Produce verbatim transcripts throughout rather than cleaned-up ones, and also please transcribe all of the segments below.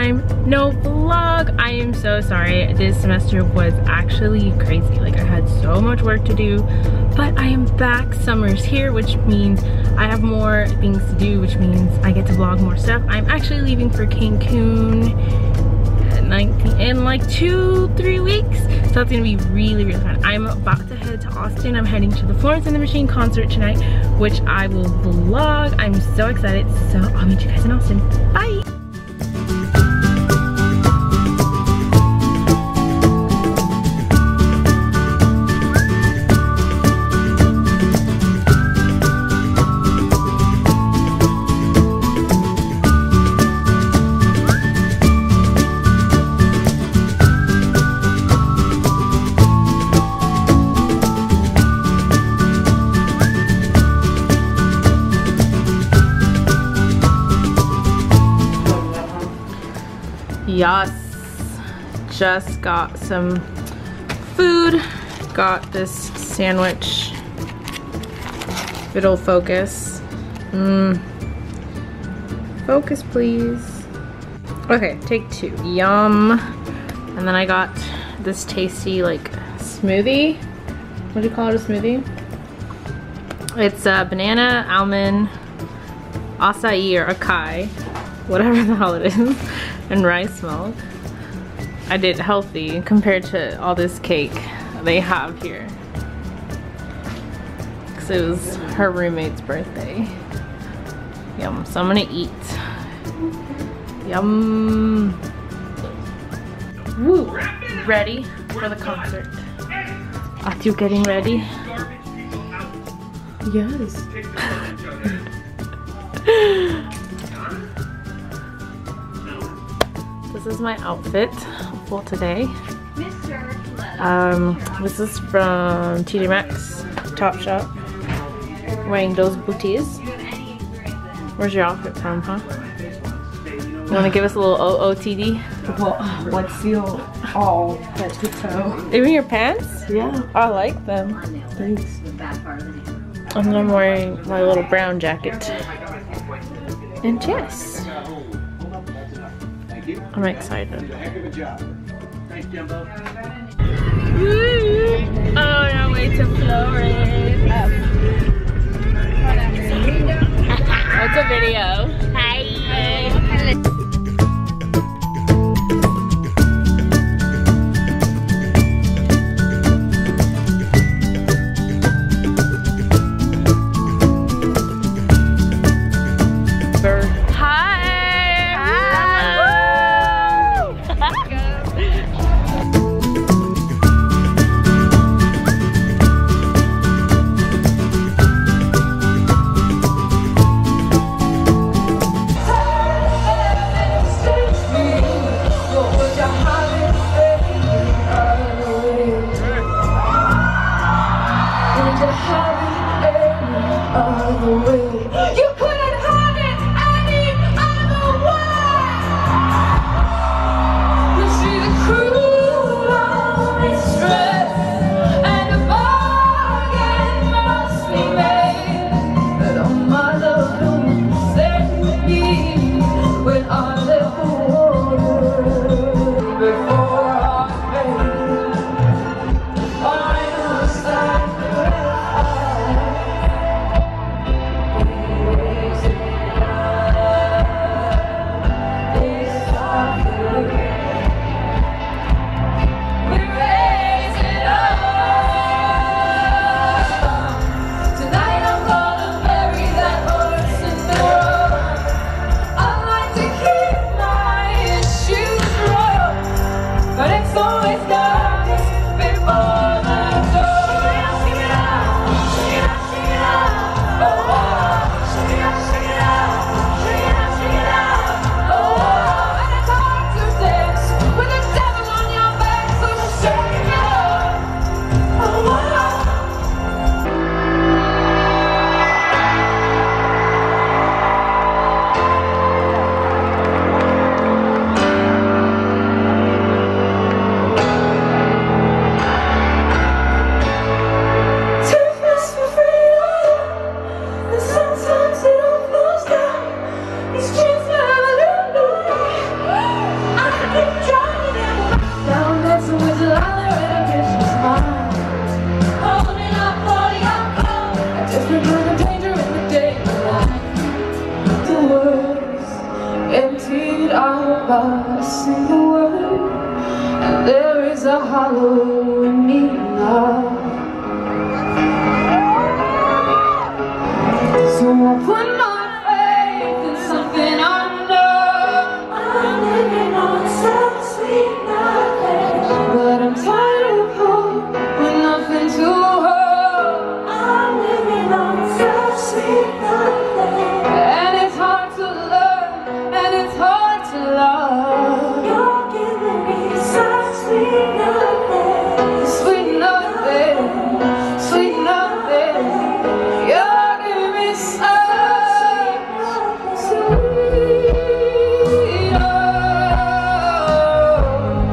time, no vlog. I am so sorry. This semester was actually crazy. Like I had so much work to do, but I am back. Summer's here, which means I have more things to do, which means I get to vlog more stuff. I'm actually leaving for Cancun in like two, three weeks. So it's gonna be really, really fun. I'm about to head to Austin. I'm heading to the Florence and the Machine concert tonight, which I will vlog. I'm so excited. So I'll meet you guys in Austin. Bye. Yes, just got some food. Got this sandwich. It'll focus. Mm. Focus, please. Okay, take two. Yum. And then I got this tasty like smoothie. What do you call it, a smoothie? It's a banana, almond, acai or acai, whatever the hell it is. And rice milk. I did healthy compared to all this cake they have here. Cause it was her roommate's birthday. Yum, so I'm gonna eat. Yum. Woo, ready for the concert. Are you getting ready? Yes. This is my outfit for today. Um, this is from T J Maxx, Topshop. Wearing those booties. Where's your outfit from, huh? You want to give us a little O O T D? Well, what's your all head to toe? Even your pants? Yeah. I like them. Thanks. And then I'm wearing my little brown jacket. And yes. I'm excited. Woo! Oh, on our way to Florence. What's a video? Hi. Hi. about a single word, and there is a hollow in me now. So I put my faith in something I know. I'm living on such sweet nothing, but I'm tired of hope with nothing to hold. I'm living on such sweet nothing, and it's hard to learn, and it's hard to love. You're giving me such sweet nothing, sweet nothing, sweet nothing. You're giving me such sweet nothing.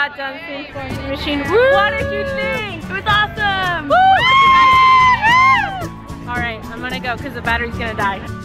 got done seeing Florence in the machine. Woo! What did you think? It was awesome! Woo! All right, I'm gonna go because the battery's gonna die.